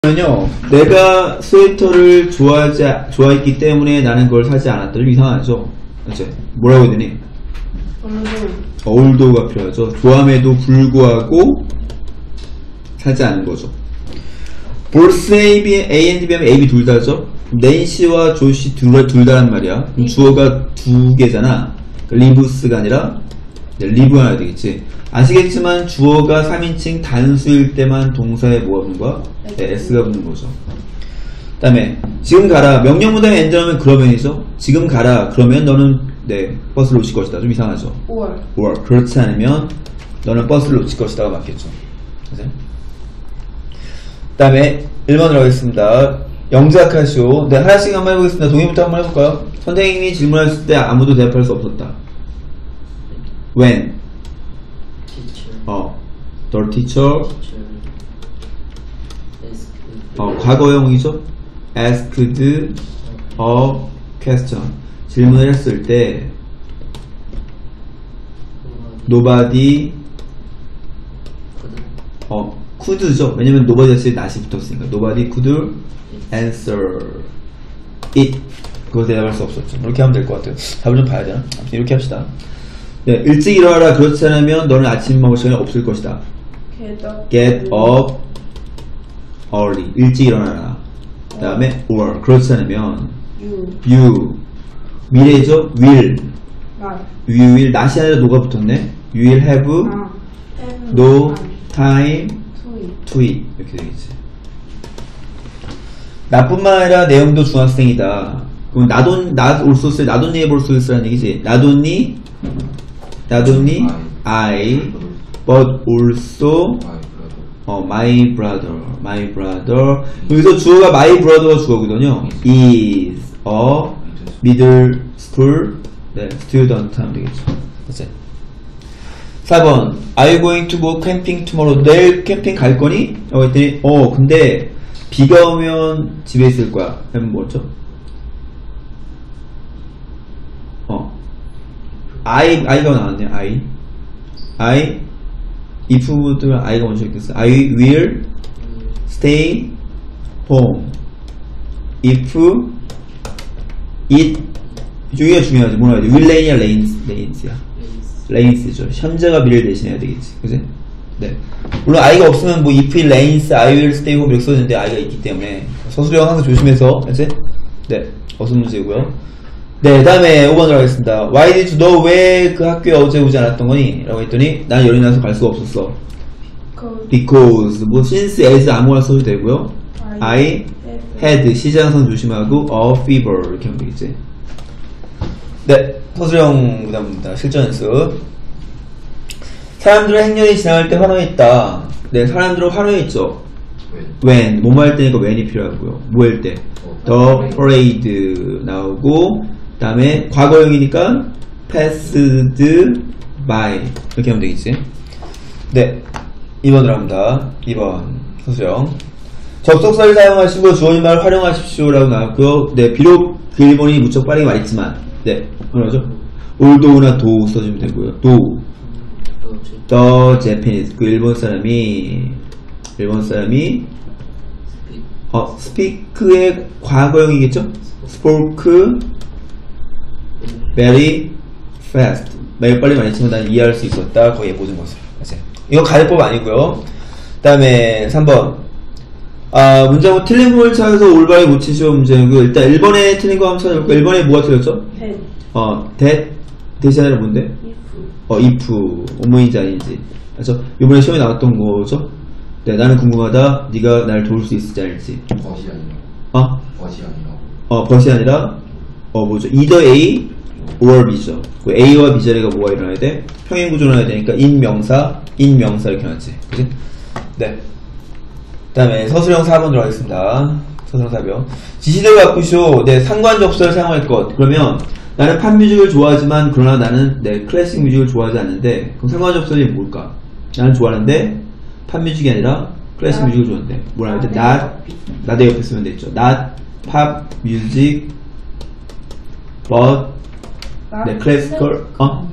요 내가 스웨터를 좋아했기 때문에 나는 그걸 사지 않았다. 좀 이상하죠? 그치? 뭐라고 해야 되니? although가 필요하죠. 좋아함에도 불구하고 사지 않은 거죠. both A and B하면 A, B 둘 다죠? 낸시와 조시 둘 다란 말이야. 그럼 주어가 두 개잖아. 리브스가 아니라 리브가 나야 되겠지. 아시겠지만 주어가 3인칭 단수일 때만 동사에 뭐가 붙는 거야? 네, S가 붙는 거죠. 그 다음에 지금 가라. 명령문장에 and 하면 그러면이죠. 지금 가라. 그러면 너는 버스를 놓칠 것이다. 좀 이상하죠. or 그렇지 않으면 너는 버스를 놓칠 것이다가 맞겠죠. 그 다음에 1번으로 하겠습니다. 영작하시오. 하나씩 한번 해보겠습니다. 동의부터 한번 해볼까요? 선생님이 질문했을 때 아무도 대답할 수 없었다. When? The teacher. 과거형이죠. Asked a question. 질문을 했을 때 Nobody could죠. 왜냐면 nobody 했을 때 not이 붙었으니까 Nobody could answer it. 그거 대답할 수 없었죠. 이렇게 하면 될 것 같아요. 답을 좀 봐야 되나? 아무튼 이렇게 합시다. 네, 일찍 일어나라. 그렇지 않으면 너는 아침 먹을 시간이 없을 것이다. Get up early. 일찍 일어나라. 그 다음에 or. 그렇지 않으면 you. 미래죠? will. You will. not이 아니라 no가 붙었네. You will have no time to eat. 이렇게 되겠지. 나뿐만 아니라 내용도 중학생이다. 그럼 not also 쓸 not only able to 쓰라는 얘기지. not only I but also my brother. 여기서 주어가 my brother가 주어거든요. is a middle school student 하면 되겠죠. 그치? 4번 Are you going to go camping tomorrow? 내일 캠핑 갈 거니? 라고 했더니 근데 비가 오면 집에 있을 거야. 그러면 뭐죠? I가 나왔네. I if부터 I가 먼저 있겠어. I will stay home if it. 여기가 중요하지. 뭐라 해야 돼? will rain이야 rains야. rains죠. 현재가 미래를 대신해야 되겠지. 그치? 네. 물론 I가 없으면 뭐 if it rains I will stay home 이렇게 써지는데 I가 있기 때문에 서술형 항상 조심해서. 그치? 네. 어순 문제고요. 네, 다음에 5번으로 하겠습니다. Why did you know? 왜 그 학교에 어제 오지 않았던 거니? 라고 했더니 난 열이 나서 갈 수가 없었어. Because 뭐 since as 아무거나 써도 되고요. I had 시장선 조심하고 a fever 이렇게 하면 되겠지. 네, 서술형 부담입니다. 실전 연습. 사람들은 행렬이 지나갈 때 환호했다. 네, 사람들은 환호했죠. When 뭐뭐 할 때니까 when이 필요하고요. 뭐 할 때? The parade 나오고 그 다음에 과거형이니까 passed by 이렇게 하면 되겠지. 네, 2번으로 합니다. 2번 서술형. 접속사를 사용하시고 주어진 말을 활용하십시오 라고 나왔고요. 네, 비록 그 일본이 무척 빠르게 말했지만 뭐라죠? although나 do 써주면 되고요. do the Japanese 그 일본 사람이 speak의 과거형이겠죠? spoke very fast. 매우 빨리 말했지만 난 이해할 수 있었다. 거의 모든 것을. 이건 가정법 아니고요. 그 다음에 3번. 문제고 틀린 부분을 찾아서 올바르게 고치시오 문제고 일단 1번에 틀린 거 한번 찾아볼까? 1번에 뭐가 틀렸죠? that 대신 아니라 뭔데? if. 어머니인지 아닌지. 그렇죠? 이번에 시험에 나왔던 거죠? 네, 나는 궁금하다. 네가 날 도울 수 있을지 아닐지. 벗이 아니라. 벗이 아니라. 뭐죠? either A or B죠. 그 A와 B 자리가 뭐가 일어나야 돼? 평행 구조로 나야 되니까 인명사 이렇게 나왔지. 그치? 네. 그 다음에 서술형 4번으로 하겠습니다. 서술형 4번. 지시대를 바꾸시오. 네, 상관 접수를 사용할 것. 그러면 나는 팝 뮤직을 좋아하지만 그러나 나는 클래식 뮤직을 좋아하지 않는데 그럼 상관 접수는 뭘까? 나는 좋아하는데 팝 뮤직이 아니라 클래식 뮤직을 좋아하는데 뭐라 해야 돼? not 내 옆에 쓰면 되겠죠. not pop music but classical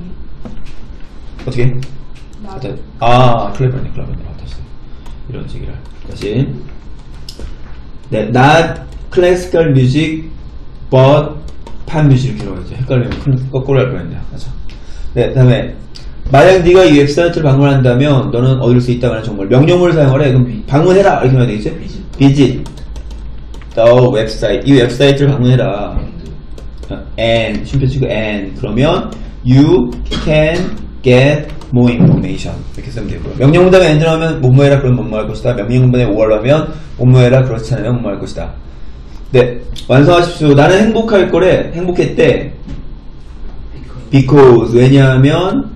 어떻게? 클레버네 다시 이런 식이라 다시 네, not classical music but pop music 이렇게 들어가죠. 헷갈리면 거꾸로 할 뻔했네요. 맞아. 네, 다음에 만약 네가 이 웹사이트를 방문한다면 너는 얻을 수 있다고 하는 정보를 명령문을 사용하래. 그럼 방문해라 이렇게 하면 되겠지? visit the website. 이 웹사이트를 방문해라. and 쉼표 치고 and 그러면 you can get more information 이렇게 쓰면 되고요. 명령문 다음에 and 나오면 뭐뭐해라 그러면 뭐뭐할 것이다. 명령문 다음에 or 하면 뭐뭐해라 그렇지 않으면 뭐뭐할 것이다. 네, 완성하십시오. 나는 행복할 거래. 행복했대. because 왜냐하면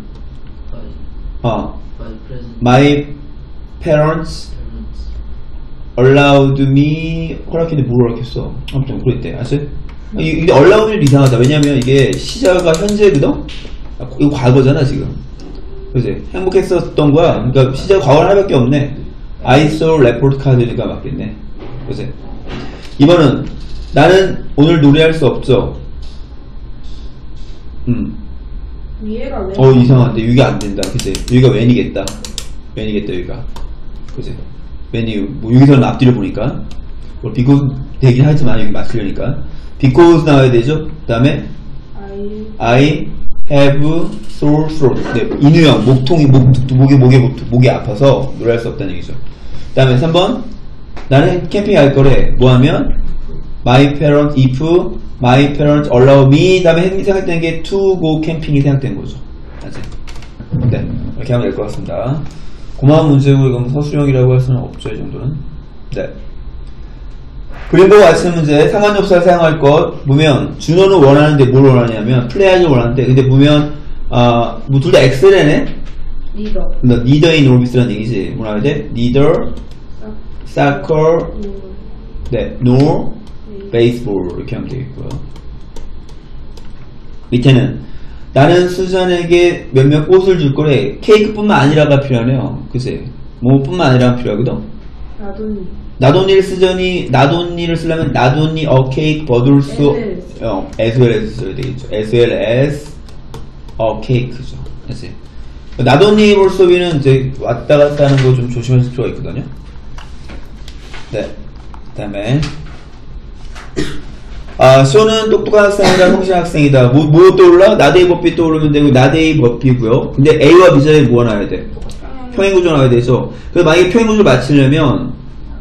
my parents allowed me 허락했는데 뭘 허락했어? 아무튼 그랬대. 아세요? 이게 allowed는 이상하다. 왜냐면 이게 시자가 현재거든? 이거 과거잖아 지금. 그치? 행복했었던 거야. 그러니까 시자가 과거는 하나밖에 없네. I saw report card니까 맞겠네. 그치? 2번은 나는 오늘 노래할 수 없죠. 위에가 왜? 이상한데 여기가 안 된다. 그치? 여기가 when이겠다. when이겠다 여기가. 그치? when이 뭐 여기서는 앞뒤를 보니까 because 되긴 하지만 여기 맞추려니까 because 나와야 되죠. 그 다음에 I have sore throat. 네, 인후형 목이 아파서 노래할 수 없다는 얘기죠. 그 다음에 3번 나는 캠핑 갈 거래. 뭐 하면 my parents if my parents allow me 다음에 생각되는 게 to go camping이 생각되는 거죠. 맞지? 네, 이렇게 하면 될 것 같습니다. 고마운 문제고 이건 서술형이라고 할 수는 없죠. 이 정도는. 네. 그림 보고 맞히는 문제. 상관접사를 사용할 것 보면 준호는 원하는데 뭘 원하냐면 플레이하기 원하는데 근데 보면 뭐 둘 다 엑셀에네. neither in orbi스라는 얘기지. 뭐라 해야 돼? neither soccer 네, nor baseball 이렇게 하면 되겠고요. 밑에는 나는 수잔에게 몇몇 꽃을 줄 거래. 케이크뿐만 아니라가 필요하네요. 그치? 뭐뿐만 아니라가 필요하거든. 나돈니를 쓰자니 나돈니를 쓰려면 나돈니 a cake but also as well as 써야 되겠죠. as well as a cake죠. 그치? 나돈니 볼소비는 이제 왔다 갔다 하는 거 좀 조심하실 필요가 있거든요. 네. 그 다음에 쇼는 똑똑한 학생이다, 성실한 학생이다. 뭐 떠올라? 나데이 버피 떠오르면 되고, 나데이 버피고요. 근데 A와 B 자리에 뭐가 나와야 돼? 평행구조 나와야 되죠. 그래서 만약에 평행구조를 맞추려면,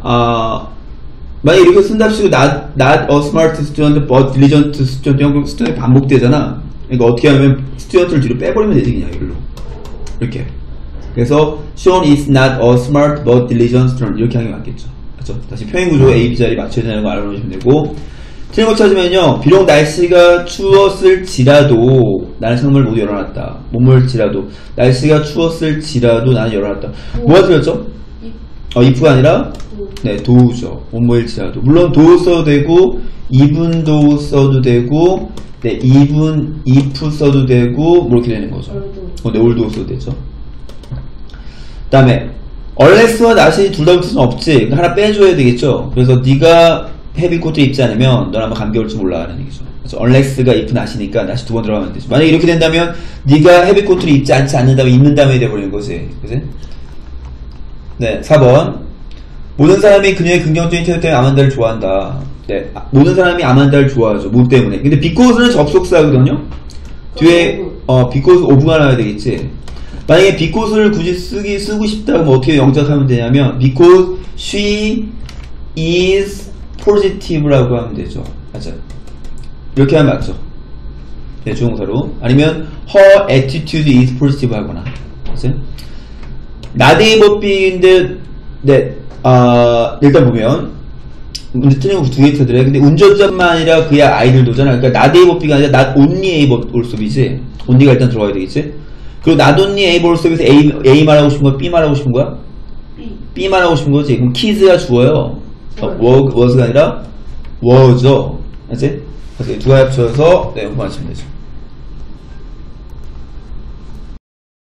만약에 이렇게 쓴답시고, not a smart student, but diligent student, 결국 스튜던트 반복되잖아. 그러니까 어떻게 하면 스튜던트를 뒤로 빼버리면 되지, 그냥 이걸로. 이렇게. 그래서, Sean is not a smart, but diligent student. 이렇게 하는 게 맞겠죠. 그렇죠? 다시 평행구조 A, B 자리 맞춰야 되는 거 알아놓으시면 되고, 틀린 거 찾으면요, 비록 날씨가 추웠을지라도 나는 창문을 모두 열어놨다. 몸을지라도 날씨가 추웠을지라도 나는 열어놨다. 뭐가 틀렸죠? if가 아니라 네, do죠. 몸일지라도 물론 do 써도 되고 even do 써도 되고 네, even if 써도 되고 뭐 이렇게 되는 거죠. 네, all도 써도 되죠. 그 다음에 unless와 not이 둘 다 붙을 수는 없지. 하나 빼줘야 되겠죠. 그래서 네가 헤비코트 입지 않으면 넌 아마 감기 올지 몰라 하는 얘기죠. 그래서 unless가 if not이니까 not이 두 번 들어가면 되죠. 만약에 이렇게 된다면 네가 헤비코트를 입지 않는다면 입는다면 돼버리는 거지. 그치? 네, 4번 모든 사람이 그녀의 긍정적인 태도 때문에 아만다를 좋아한다. 네, 모든 사람이 아만다를 좋아하죠. 뭐 때문에. 근데 because는 접속사거든요. 뒤에 because of가 나와야 되겠지. 만약에 because를 굳이 쓰고 싶다 그러면 어떻게 영작하면 되냐면 because she is positive라고 하면 되죠. 맞아요. 이렇게 하면 맞죠. 네, 주동사로. 아니면 her attitude is positive 하거나. 맞아요. 나데이 버피인데, 네, 일단 보면, 문제 틀린 거 두 개 쳐드려요. 근데 운전자만 아니라 그의 아이들도잖아. 그러니까 나데이 버피가 아니라 not only A 볼섭이지. only가 일단 들어가야 되겠지. 그리고 not only A 볼섭에서 A 말하고 싶은 거야? B 말하고 싶은 거야? B 말하고 싶은 거지. 그럼 kids가 주어요. was가 아니라 was죠. 알지? 그래서 두 가지 합쳐서 네, 공부하시면 되죠.